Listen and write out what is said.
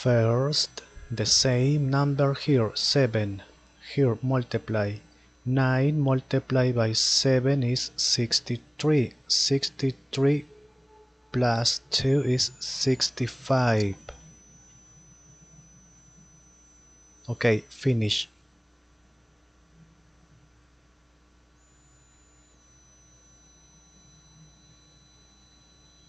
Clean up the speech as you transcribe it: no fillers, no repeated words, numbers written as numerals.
First, the same number here, 7. Here multiply. 9 multiplied by 7 is 63. 63 plus 2 is 65. Okay, finish.